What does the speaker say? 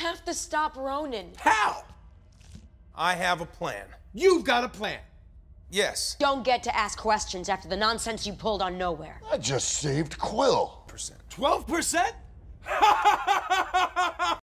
have to stop Ronan. How? I have a plan. You've got a plan. Yes. Don't get to ask questions after the nonsense you pulled on Nowhere. I just saved Quill. 12%?